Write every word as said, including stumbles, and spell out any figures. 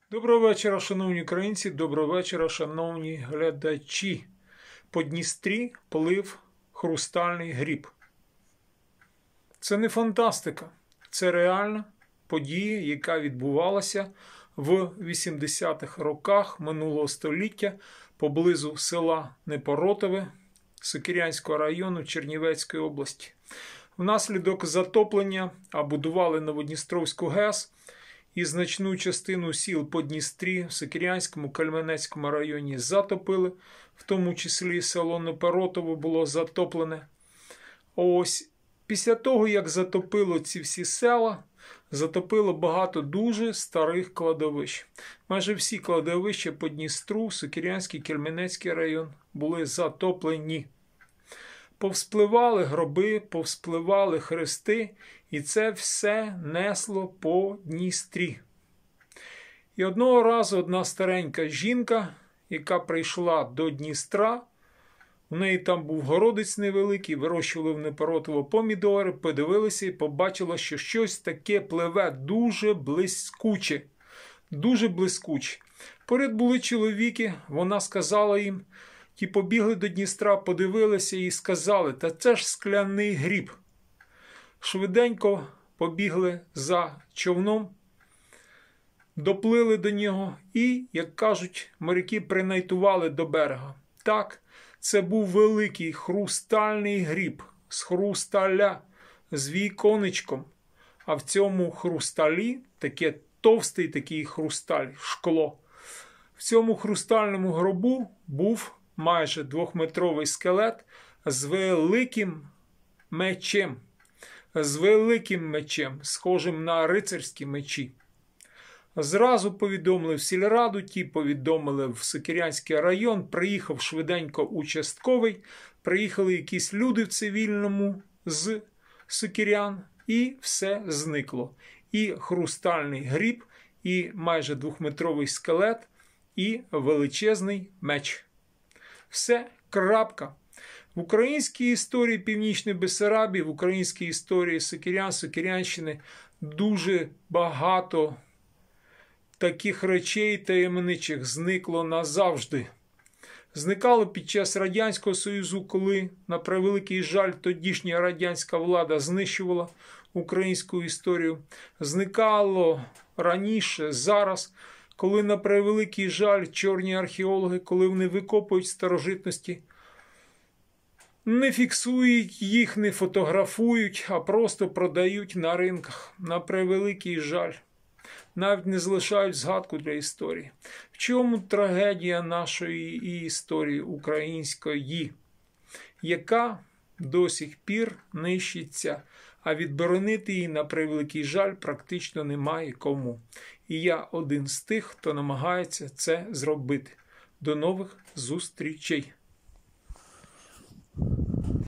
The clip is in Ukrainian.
Доброго вечора, шановні українці, доброго вечора, шановні глядачі. По Дністрі плив хрустальний гріб. Це не фантастика, це реальна подія, яка відбувалася в вісімдесятих роках минулого століття поблизу села Непоротове Сокирянського району Чернівецької області. Внаслідок затоплення, а будували Новодністровську ГЕС, і значну частину сіл по Дністрі в Сокирянському, Кальменецькому районі затопили, в тому числі село Непоротово було затоплене. Ось після того, як затопило ці всі села, затопило багато дуже старих кладовищ. Майже всі кладовища по Дністру, Сокирянський, Кальменецький район були затоплені. Повспливали гроби, повспливали хрести, і це все несло по Дністрі. І одного разу одна старенька жінка, яка прийшла до Дністра, у неї там був городець невеликий, вирощували в Непоротово помідори, подивилися і побачила, що щось таке пливе дуже блискуче. Дуже блискуче. Поряд були чоловіки, вона сказала їм, ті побігли до Дністра, подивилися і сказали, та це ж скляний гріб. Швиденько побігли за човном, доплили до нього і, як кажуть, моряки принайтували до берега. Так, це був великий хрустальний гріб з хрусталя, з віконечком. А в цьому хрусталі, таке товстий такий хрусталь, шкло, в цьому хрустальному гробу був майже двохметровий скелет з великим мечем. З великим мечем, схожим на рицарські мечі. Зразу повідомили в сільраду, ті повідомили в Сокирянський район, приїхав швиденько участковий, приїхали якісь люди в цивільному з Сокирян, і все зникло. І хрустальний гріб, і майже двохметровий скелет, і величезний меч. Все, крапка. В українській історії Північної Бессарабії, в українській історії Сокирян, Сокирянщини дуже багато таких речей таємничих зникло назавжди. Зникало під час Радянського Союзу, коли, на превеликий жаль, тодішня радянська влада знищувала українську історію. Зникало раніше, зараз, коли, на превеликий жаль, чорні археологи, коли вони викопують старожитності, не фіксують їх, не фотографують, а просто продають на ринках. На превеликий жаль. Навіть не залишають згадку для історії. В чому трагедія нашої історії української, яка до сих пір нищиться, а відборонити її, на превеликий жаль, практично немає кому. І я один з тих, хто намагається це зробити. До нових зустрічей!